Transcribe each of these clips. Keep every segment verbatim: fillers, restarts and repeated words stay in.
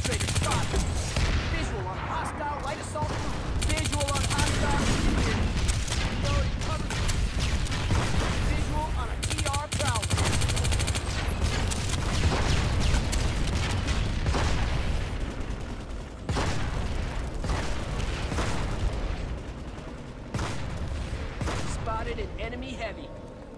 infiltrator spotted. Visual on hostile light assault group. Visual on hostile engineer. Reloading, cover me. Visual on a T R prowler. Spotted an enemy heavy.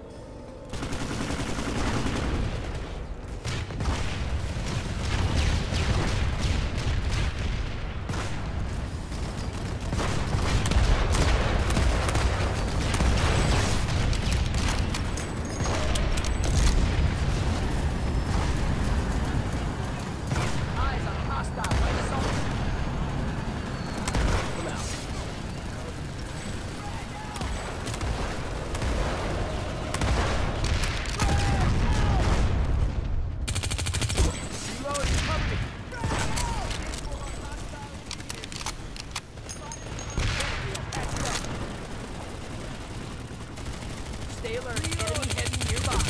Stay alert, enemy heavy nearby.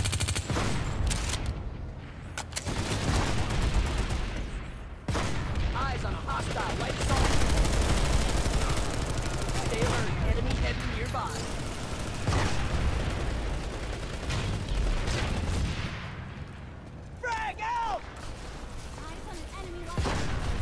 Eyes on a hostile light assault. Stay alert, enemy heavy nearby. Frag out! Eyes on the enemy light.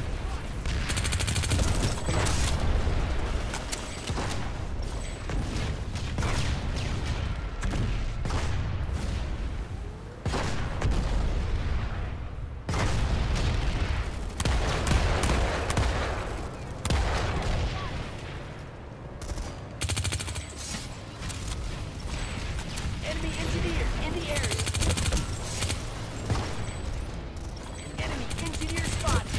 Enemy engineer in the area. Enemy engineer spotted.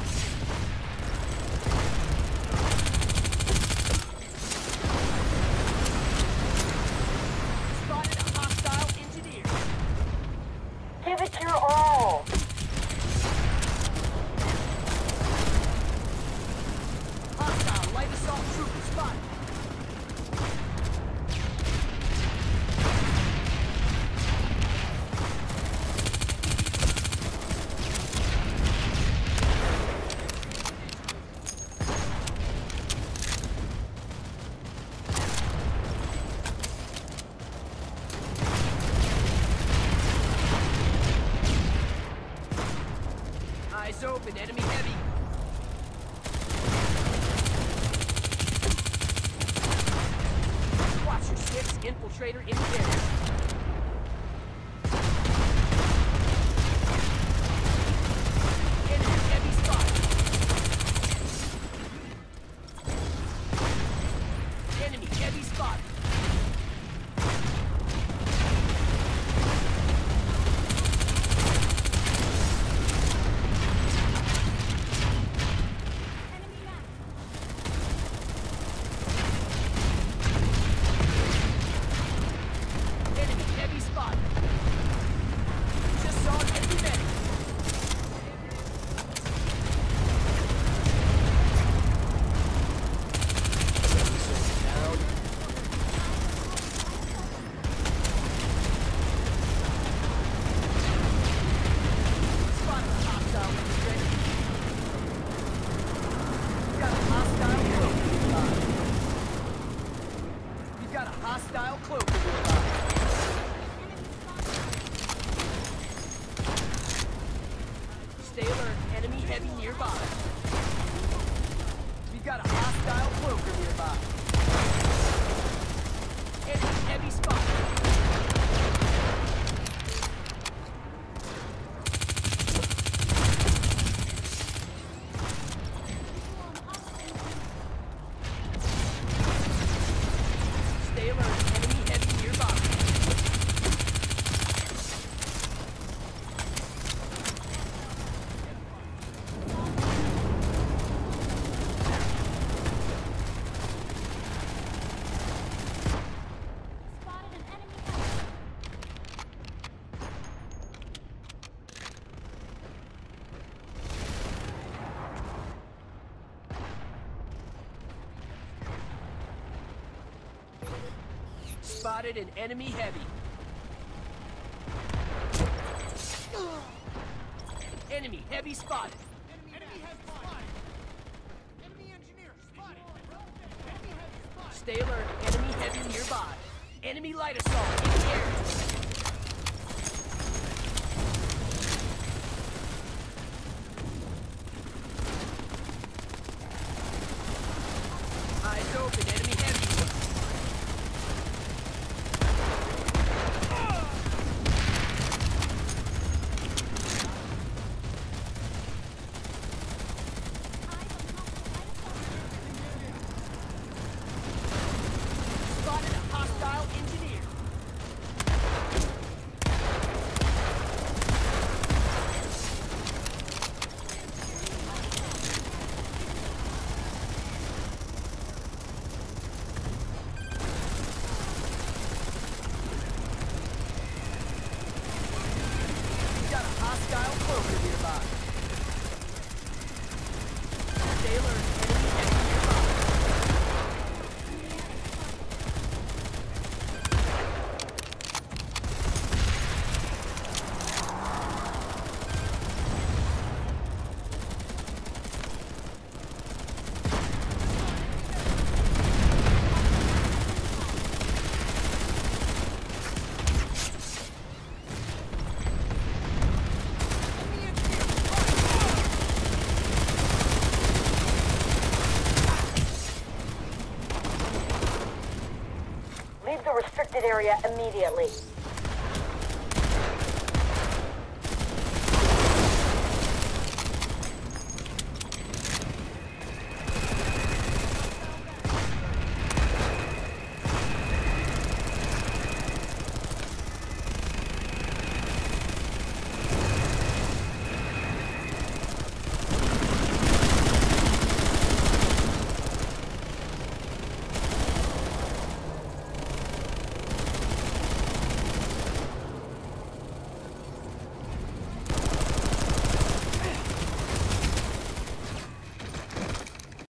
Spotted a hostile engineer. Give it your all. Hostile light assault trooper spotted. Eyes open, enemy heavy. Watch your six, infiltrator in the area. Enemy heavy spotted. Enemy heavy spotted. Enemy map. Enemy heavy spotted. Just saw an enemy medic. Spotted a hostile infiltrator. You've got a hostile cloak nearby. You've got a hostile cloak nearby. Stay alert, enemy heavy nearby. We've got a hostile cloaker nearby. Enemy heavy spotted. Stay alert, enemy heavy nearby. Spotted an enemy light. Spotted an enemy heavy. Enemy heavy spotted. Enemy has spotted. Enemy engineer spotted. Enemy heavy spotted. Stay alert. Enemy heavy nearby. Enemy light assault in the air. Eyes open. Enemy heavy. Spotted a hostile engineer. We got a hostile cloaker nearby. Stay alert. Enemy heavy nearby. Leave the restricted area immediately.